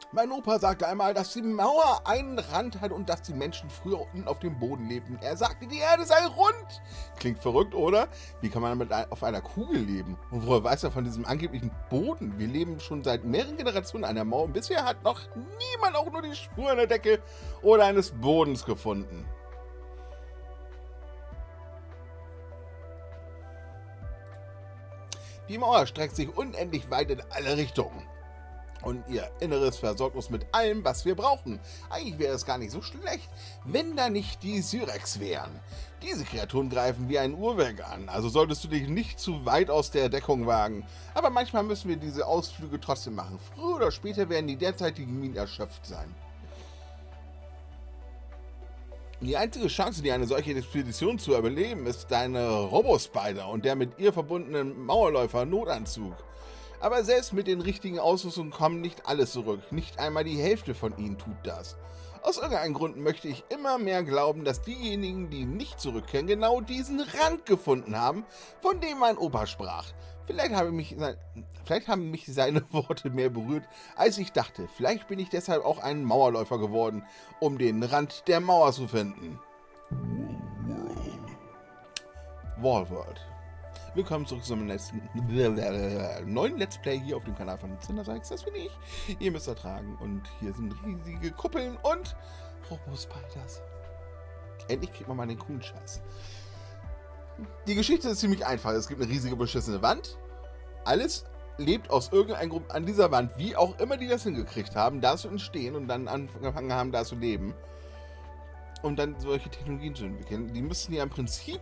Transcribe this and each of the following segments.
Mein Opa sagte einmal, dass die Mauer einen Rand hat und dass die Menschen früher unten auf dem Boden lebten. Er sagte, die Erde sei rund. Klingt verrückt, oder? Wie kann man auf einer Kugel leben? Und woher weiß er von diesem angeblichen Boden? Wir leben schon seit mehreren Generationen an der Mauer und bisher hat noch niemand auch nur die Spur einer Decke oder eines Bodens gefunden. Die Mauer streckt sich unendlich weit in alle Richtungen. Und ihr Inneres versorgt uns mit allem, was wir brauchen. Eigentlich wäre es gar nicht so schlecht, wenn da nicht die Syrex wären. Diese Kreaturen greifen wie ein Uhrwerk an, also solltest du dich nicht zu weit aus der Deckung wagen. Aber manchmal müssen wir diese Ausflüge trotzdem machen. Früher oder später werden die derzeitigen Minen erschöpft sein. Die einzige Chance, die eine solche Expedition zu überleben, ist deine Robospider und der mit ihr verbundenen Mauerläufer-Notanzug. Aber selbst mit den richtigen Ausrüstungen kommen nicht alle zurück. Nicht einmal die Hälfte von ihnen tut das. Aus irgendeinem Grund möchte ich immer mehr glauben, dass diejenigen, die nicht zurückkehren, genau diesen Rand gefunden haben, von dem mein Opa sprach. Vielleicht haben mich seine Worte mehr berührt, als ich dachte. Vielleicht bin ich deshalb auch ein Mauerläufer geworden, um den Rand der Mauer zu finden. Wallworld. Willkommen zurück zum neuen Let's Play hier auf dem Kanal von Cindersykes. Das bin ich. Ihr müsst ertragen. Und hier sind riesige Kuppeln und Robo-Spiders. Endlich kriegt man mal den coolen Scheiß. Die Geschichte ist ziemlich einfach. Es gibt eine riesige beschissene Wand. Alles lebt aus irgendeinem Grund an dieser Wand, wie auch immer die das hingekriegt haben, da zu entstehen und dann angefangen haben, da zu leben. Und dann solche Technologien zu entwickeln. Die müssten ja im Prinzip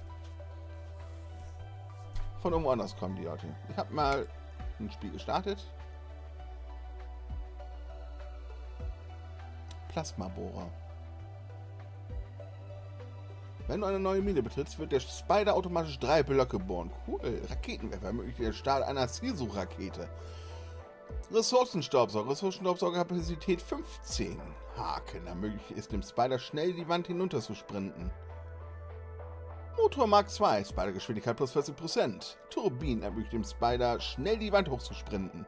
von irgendwo anders kommen, die Leute. Ich habe mal ein Spiel gestartet. Plasmabohrer. Wenn du eine neue Mine betrittst, wird der Spider automatisch 3 Blöcke bohren. Cool. Raketenwerfer ermöglicht den Start einer Zielsuchrakete. Ressourcenstaubsauger. Ressourcenstaubsaugerkapazität 15. Haken ermöglicht es dem Spider schnell die Wand hinunter zu sprinten. Motor Mark II, Spider-Geschwindigkeit plus 40%. Turbinen ermöglicht dem Spider schnell die Wand hochzusprinten.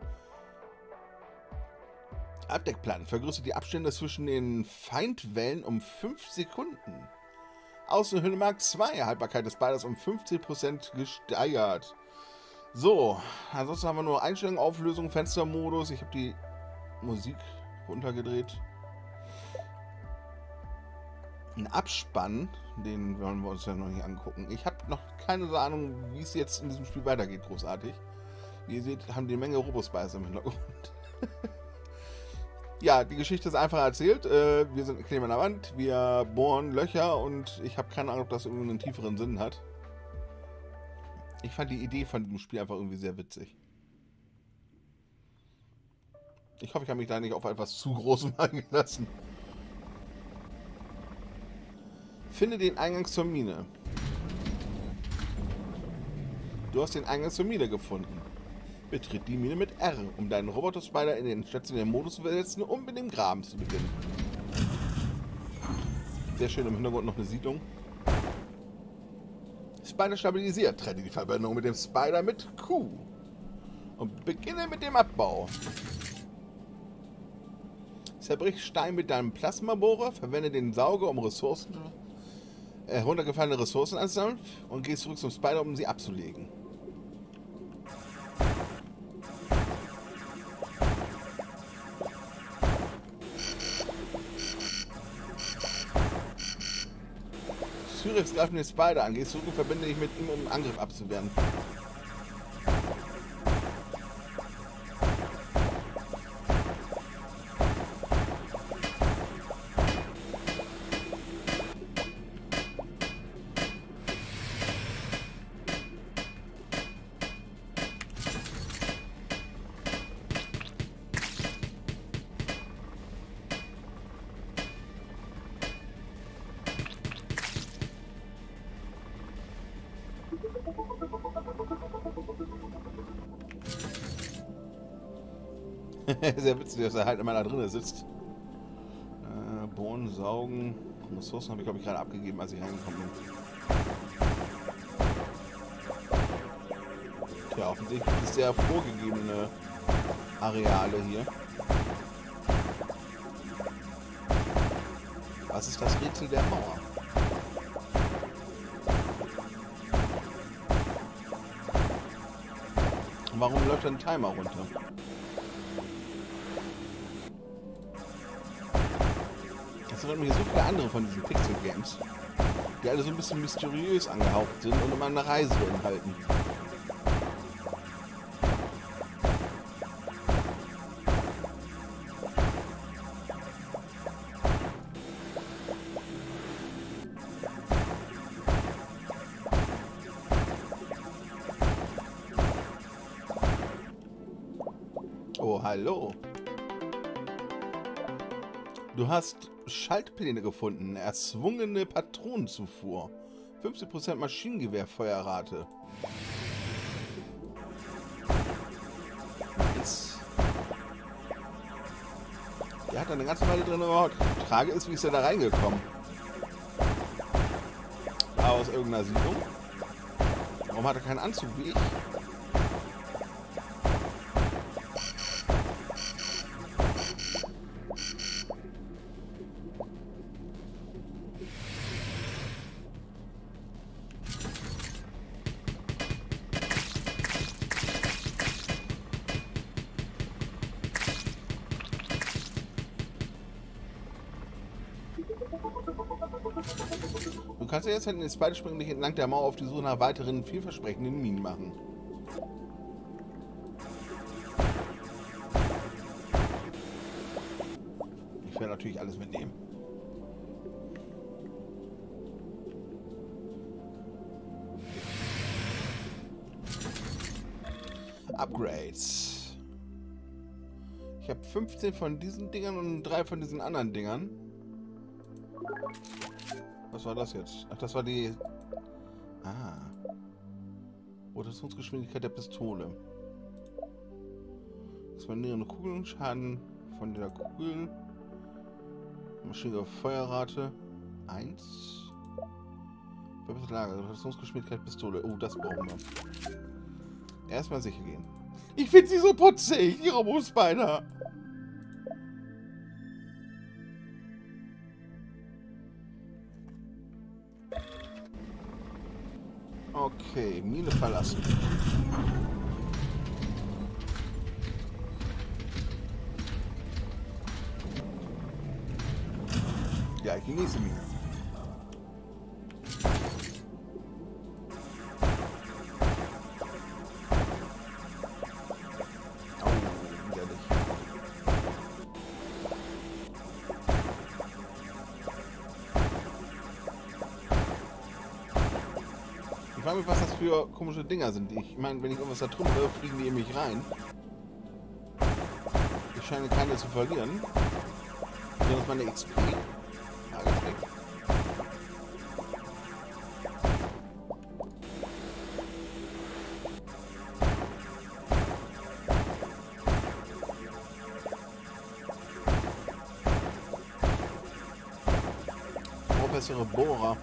Abdeckplatten vergrößert die Abstände zwischen den Feindwellen um 5 Sekunden. Außenhülle Mark II, Haltbarkeit des Spiders um 50% gesteigert. So, ansonsten haben wir nur Einstellungen, Auflösung, Fenstermodus. Ich habe die Musik runtergedreht. Ein Abspann, den wollen wir uns ja noch nicht angucken. Ich habe noch keine Ahnung, wie es jetzt in diesem Spiel weitergeht, großartig. Wie ihr seht, haben die Menge Robospider im Hintergrund. Ja, die Geschichte ist einfach erzählt. Wir sind kleben an der Wand, wir bohren Löcher und ich habe keine Ahnung, ob das irgendwie einen tieferen Sinn hat. Ich fand die Idee von dem Spiel einfach irgendwie sehr witzig. Ich hoffe, ich habe mich da nicht auf etwas zu Großem eingelassen. Finde den Eingang zur Mine. Du hast den Eingang zur Mine gefunden. Betritt die Mine mit R, um deinen Roboter-Spider in den stationären Modus zu versetzen, um mit dem Graben zu beginnen. Sehr schön im Hintergrund noch eine Siedlung. Spider stabilisiert. Trenne die Verbindung mit dem Spider mit Q. Und beginne mit dem Abbau. Zerbrich Stein mit deinem Plasmabohrer, verwende den Sauger, um heruntergefallene Ressourcen anzusammeln und geh zurück zum Spider, um sie abzulegen. Syrex greift den Spider an, geh zurück und verbinde dich mit ihm, um einen Angriff abzuwehren. Sehr witzig, dass er halt immer da drin sitzt. Bohren, saugen. Ressourcen habe ich, glaube ich, gerade abgegeben, als ich reingekommen bin. Tja, offensichtlich gibt es sehr vorgegebene Areale hier. Was ist das Rätsel der Mauer? Und warum läuft ein Timer runter? Das sind mir so viele andere von diesen Pixel-Games, die alle so ein bisschen mysteriös angehaucht sind und immer eine Reise beinhalten. Oh, hallo. Du hast Schaltpläne gefunden. Erzwungene Patronenzufuhr. 50% Maschinengewehrfeuerrate. Nice. Der hat da eine ganze Weile drin gebaut. Die Frage ist, wie ist er da reingekommen? Aus irgendeiner Siedlung? Warum hat er keinen Anzug wie ich? Du kannst ja jetzt halt ins Beide springen, dich entlang der Mauer auf die Suche nach weiteren vielversprechenden Minen machen. Ich werde natürlich alles mitnehmen. Upgrades. Ich habe 15 von diesen Dingern und 3 von diesen anderen Dingern. Was war das jetzt? Ach, das war die... Ah. Rotationsgeschwindigkeit der Pistole. Expandierende Kugeln, Schaden von der Kugel. Maschinengewehr-Feuerrate 1. Verbesserte Lager, Rotationsgeschwindigkeit Pistole. Oh, das brauchen wir. Erstmal sicher gehen. Ich finde sie so putzig, die Robo-Spider. Okay, Mine verlassen. Ja, ich genieße Mine. Oh, widerlich. Ich frage mich, was das für komische Dinger sind. Ich meine, wenn ich irgendwas da trümmere, fliegen die in mich rein. Ich scheine keine zu verlieren. Besonders meine XP. Bessere Bohrer.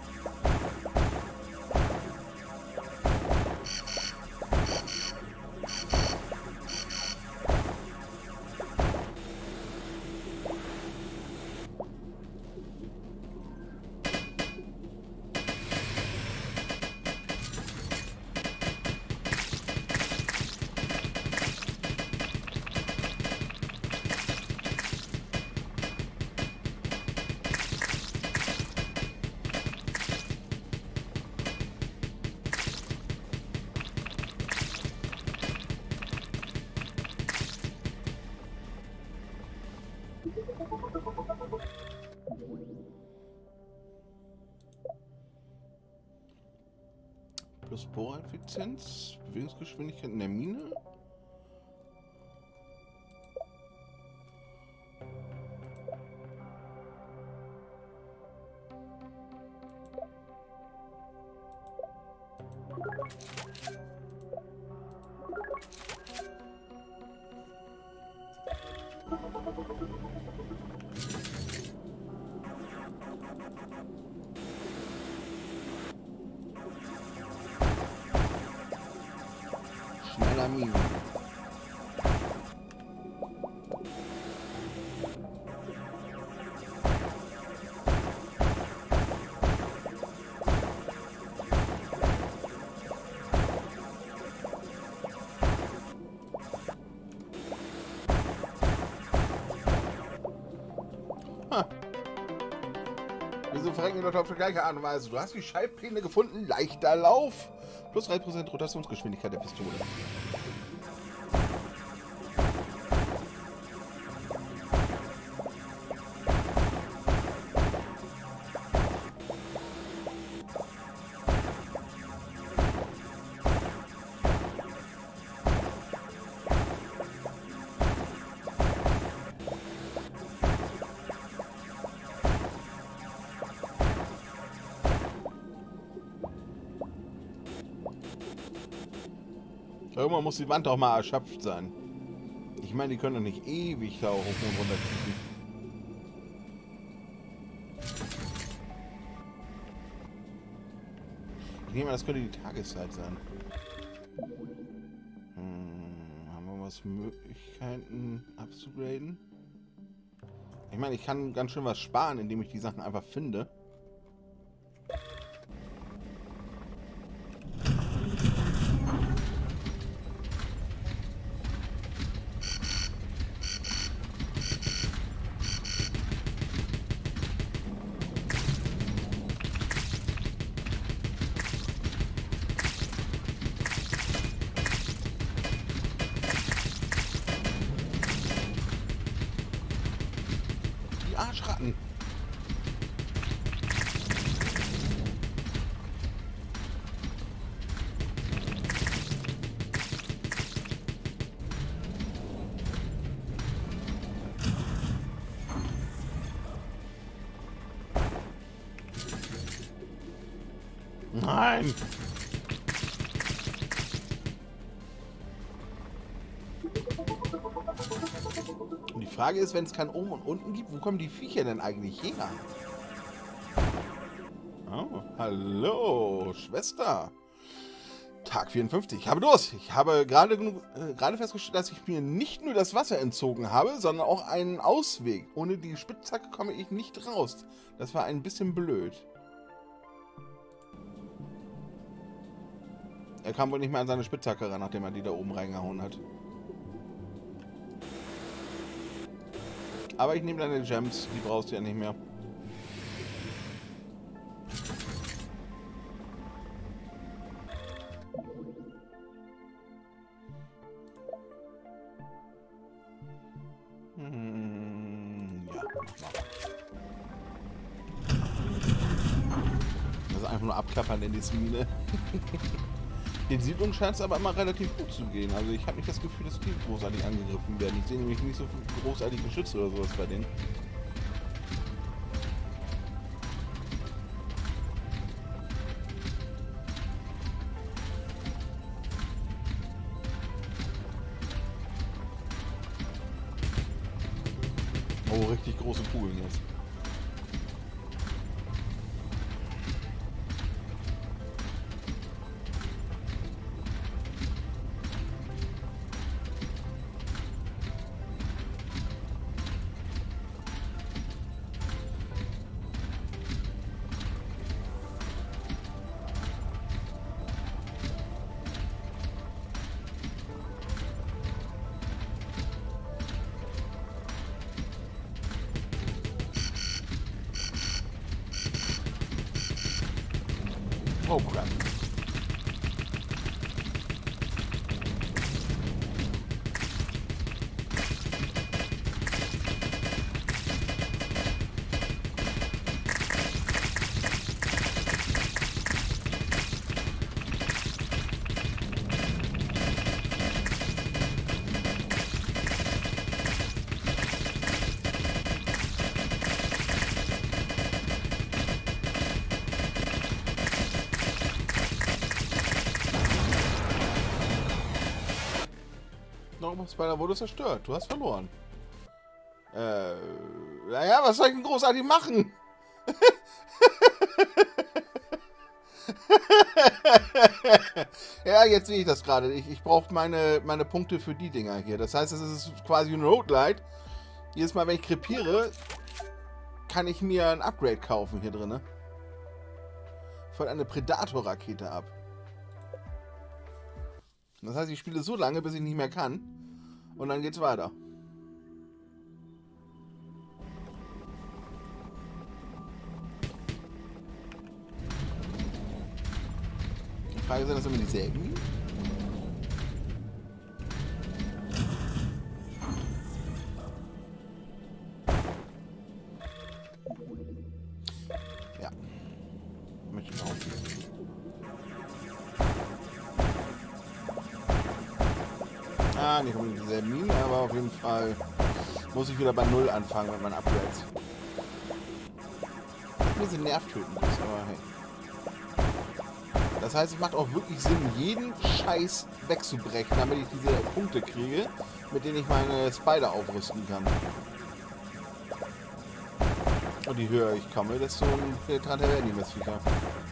Plus Bohreffizienz, Bewegungsgeschwindigkeit in der Mine. Schneller Minen. Wieso verrecken die Leute auf die gleiche Art und Weise? Du hast die Schaltpläne gefunden, leichter Lauf. Plus 3% Rotationsgeschwindigkeit der Pistole. Irgendwann muss die Wand auch mal erschöpft sein. Ich meine, die können doch nicht ewig da hoch und runter kriegen. Ich nehme an, das könnte die Tageszeit sein. Haben wir was Möglichkeiten abzugraden? Ich meine, ich kann ganz schön was sparen, indem ich die Sachen einfach finde. Arschratten. Nein. Und die Frage ist, wenn es kein Oben und Unten gibt, wo kommen die Viecher denn eigentlich her? Oh, hallo, Schwester. Tag 54. Ich habe Durst. Ich habe gerade festgestellt, dass ich mir nicht nur das Wasser entzogen habe, sondern auch einen Ausweg. Ohne die Spitzhacke komme ich nicht raus. Das war ein bisschen blöd. Er kam wohl nicht mehr an seine Spitzhacke ran, nachdem er die da oben reingehauen hat. Aber ich nehme deine Gems, die brauchst du ja nicht mehr. Ja. Das ist einfach nur abklappern in die Mine. Den Siedlungen scheint es aber immer relativ gut zu gehen. Also ich habe nicht das Gefühl, dass die großartig angegriffen werden. Ich sehe nämlich nicht so großartig Geschütze oder sowas bei denen. Oh, richtig große Kugeln jetzt. Oh, crap. Spider wurde zerstört. Du hast verloren. Naja, was soll ich denn großartig machen? Ja, jetzt sehe ich das gerade. Ich brauche meine Punkte für die Dinger hier. Das heißt, es ist quasi ein Roadlight. Jedes Mal, wenn ich krepiere, kann ich mir ein Upgrade kaufen hier drin. Feuert eine Predator-Rakete ab. Das heißt, ich spiele so lange, bis ich nicht mehr kann. Und dann geht's weiter. Frage, sind das immer dieselben? Ja. Möchte ich auch. Ah, nicht unbedingt dieselben Minen, aber auf jeden Fall muss ich wieder bei Null anfangen mit meinen Upgrades. Ein bisschen nervtötend ist, aber hey. Das heißt, es macht auch wirklich Sinn, jeden Scheiß wegzubrechen, damit ich diese Punkte kriege, mit denen ich meine Spider aufrüsten kann. Und je höher ich komme, desto penetranter werden die Messviecher.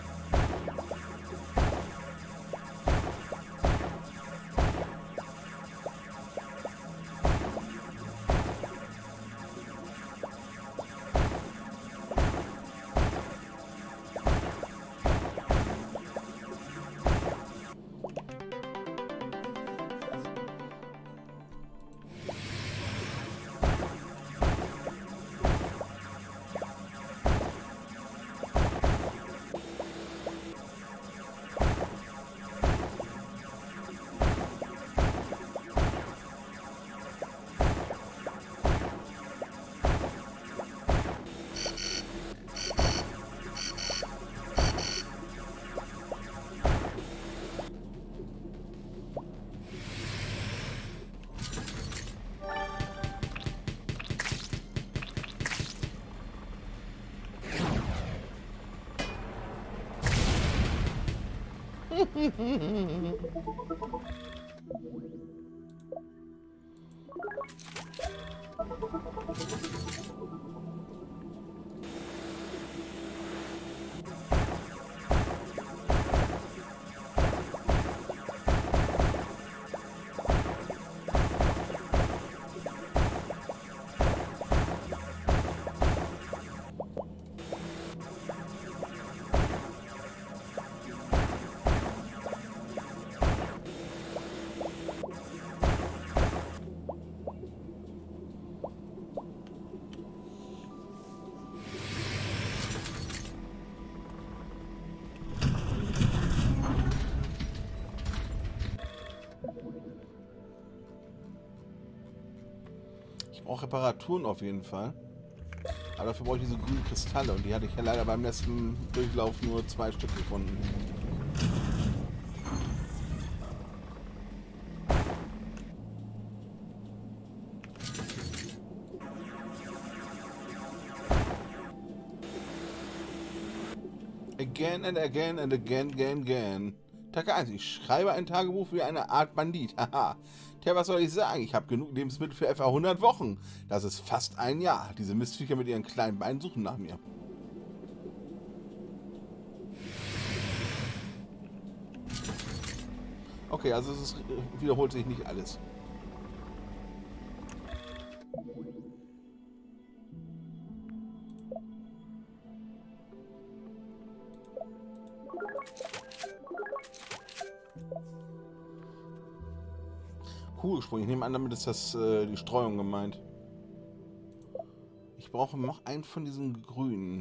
Ich brauche Reparaturen auf jeden Fall. Aber dafür brauche ich diese grünen Kristalle und die hatte ich ja leider beim letzten Durchlauf nur 2 Stück gefunden. Again and again and again, again. Tag 1. Ich schreibe ein Tagebuch wie eine Art Bandit. Haha. Tja, was soll ich sagen? Ich habe genug Lebensmittel für etwa 100 Wochen. Das ist fast ein Jahr. Diese Mistviecher mit ihren kleinen Beinen suchen nach mir. Okay, also wiederholt sich nicht alles. Kugelsprung. Ich nehme an, damit ist das die Streuung gemeint. Ich brauche noch einen von diesen grünen.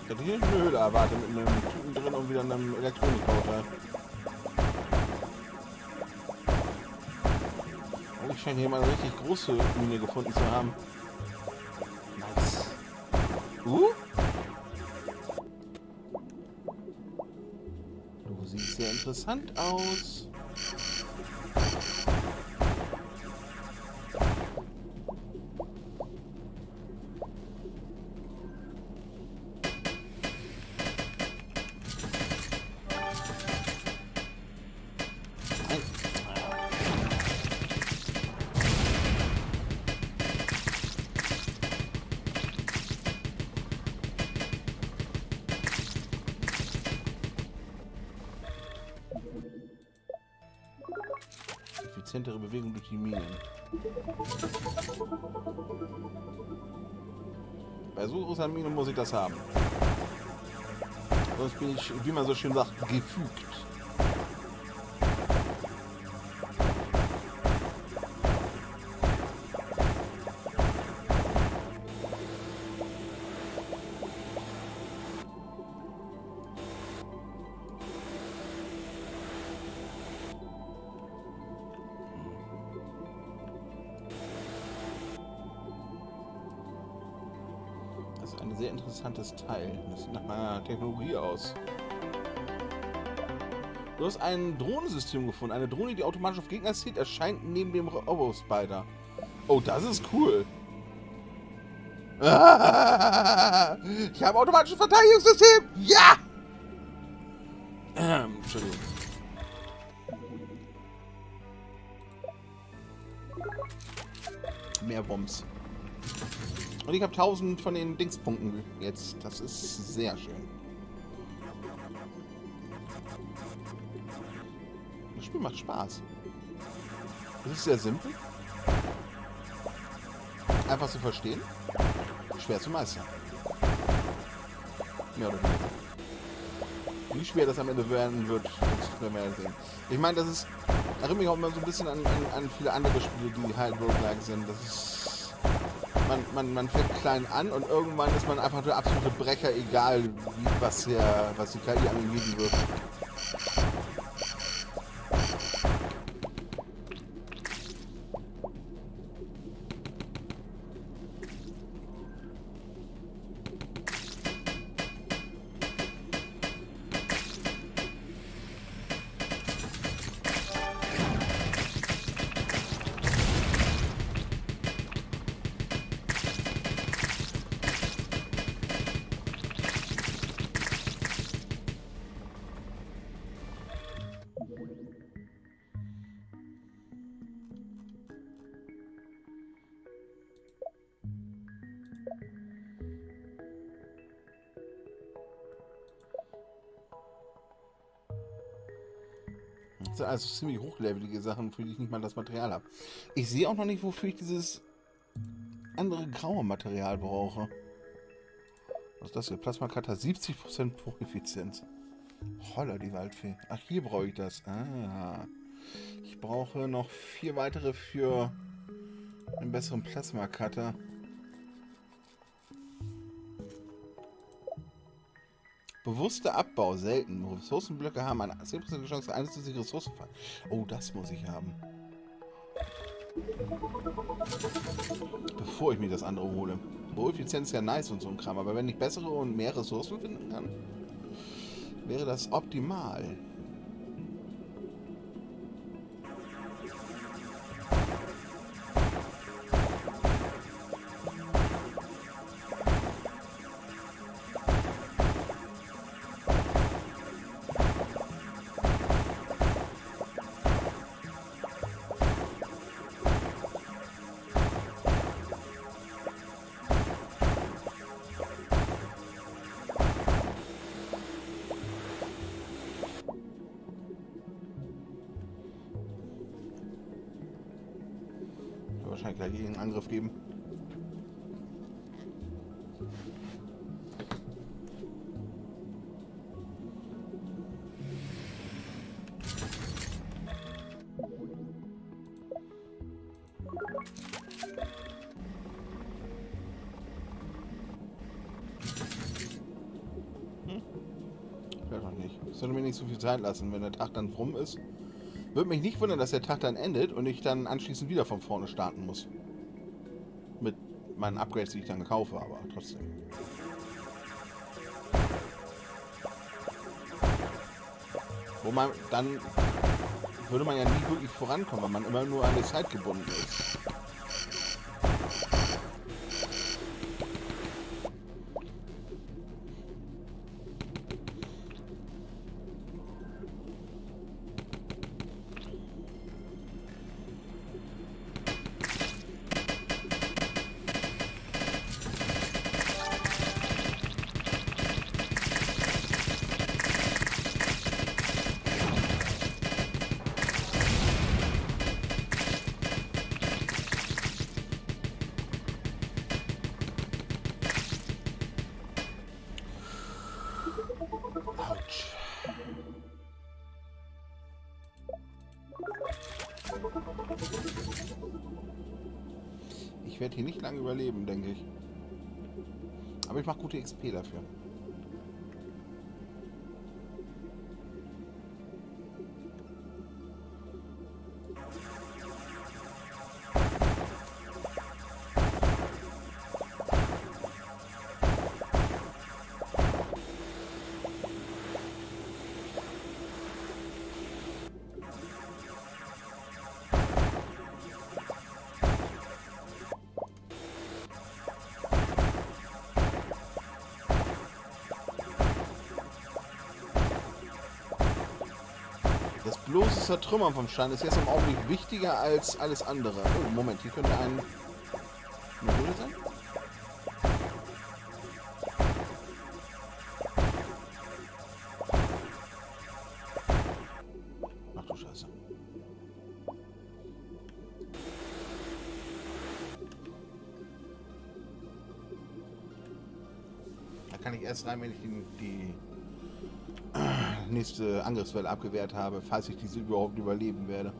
Ich hätte hier eine Höhle erwartet mit einem Typen drin und wieder einem Elektronikbauteil. Oh, ich scheine hier mal eine richtig große Mine gefunden zu haben. Nice. Du siehst sehr interessant aus. Effizientere Bewegung durch die Minen. Bei so großer Mine muss ich das haben. Sonst bin ich, wie man so schön sagt, gefügt. Ein sehr interessantes Teil. Das sieht nach meiner Technologie aus. Du hast ein Drohnensystem gefunden. Eine Drohne, die automatisch auf Gegner zieht, erscheint neben dem Robo-Spider. Oh, das ist cool. Ich habe ein automatisches Verteidigungssystem. Ja! Entschuldigung. Mehr Bombs. Und ich habe 1000 von den Dingspunkten jetzt. Das ist sehr schön. Das Spiel macht Spaß. Es ist sehr simpel. Einfach zu verstehen. Schwer zu meistern. Mehr oder weniger. Wie schwer das am Ende werden wird, das werden wir ja sehen. Ich meine, das ist... erinnert mich auch immer so ein bisschen an viele andere Spiele, die halt Roguelike sind. Das ist... Man fängt klein an und irgendwann ist man einfach der absolute Brecher, egal was die KI an ihm liegen wird. Das sind also ziemlich hochlevelige Sachen, für die ich nicht mal das Material habe. Ich sehe auch noch nicht, wofür ich dieses andere graue Material brauche. Was ist das hier? Plasma-Cutter 70% Pro-Effizienz. Holla, die Waldfee. Ach, hier brauche ich das. Ah. Ich brauche noch 4 weitere für einen besseren Plasma-Cutter. Bewusster Abbau, selten. Ressourcenblöcke haben eine 10% Chance, eine zusätzliche Ressourcen fallen. Oh, das muss ich haben. Bevor ich mir das andere hole. Pro-Effizienz ist ja nice und so ein Kram, aber wenn ich bessere und mehr Ressourcen finden kann, wäre das optimal. Wahrscheinlich gleich irgendeinen Angriff geben. sollte mir nicht so viel Zeit lassen, wenn der Tag dann rum ist. Würde mich nicht wundern, dass der Tag dann endet und ich dann anschließend wieder von vorne starten muss. Mit meinen Upgrades, die ich dann kaufe, aber trotzdem. Wo man dann würde man ja nie wirklich vorankommen, weil man immer nur an die Zeit gebunden ist. Autsch. Ich werde hier nicht lange überleben, denke ich. Aber ich mache gute XP dafür. Das bloße Zertrümmern vom Stein ist jetzt im Augenblick wichtiger als alles andere. Oh, Moment, hier könnte eine Höhle sein? Ach du Scheiße. Da kann ich erst rein, wenn ich die nächste Angriffswelle abgewehrt habe, falls ich diese überhaupt überleben werde.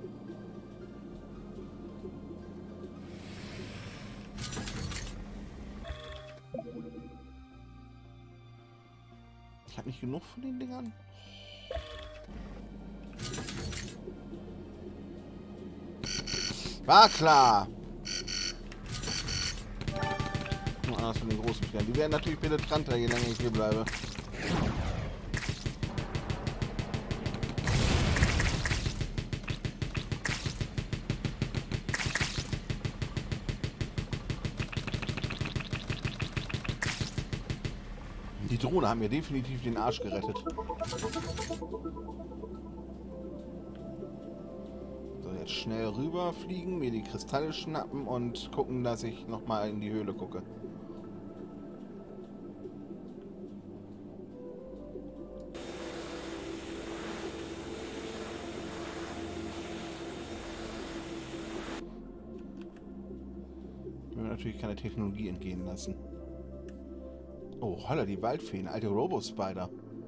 Ich habe nicht genug von den Dingern. War klar! Anders von den großen Fingern. Die werden natürlich penetranter, je länger ich hier bleibe. Die Drohne hat mir definitiv den Arsch gerettet. So, jetzt schnell rüberfliegen, mir die Kristalle schnappen und gucken, dass ich nochmal in die Höhle gucke. Ich will natürlich keine Technologie entgehen lassen. Oh, holla, die Waldfeen, alte Robo-Spider.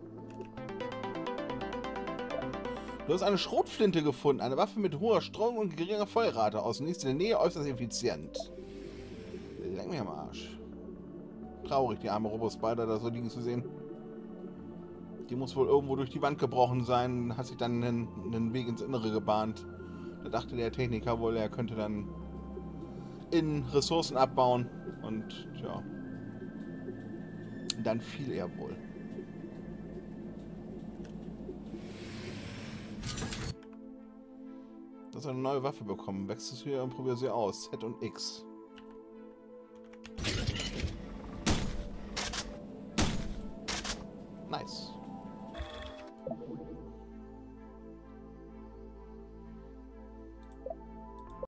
Du hast eine Schrotflinte gefunden, eine Waffe mit hoher Streuung und geringer Feuerrate. Aus nächster Nähe äußerst effizient. Leck mich am Arsch. Traurig, die arme Robo-Spider da so liegen zu sehen. Die muss wohl irgendwo durch die Wand gebrochen sein, hat sich dann einen Weg ins Innere gebahnt. Da dachte der Techniker wohl, er könnte dann in Ressourcen abbauen und ja. Dann fiel er wohl. Du hast eine neue Waffe bekommen. Wächst es hier und probier sie aus. Z und X. Nice.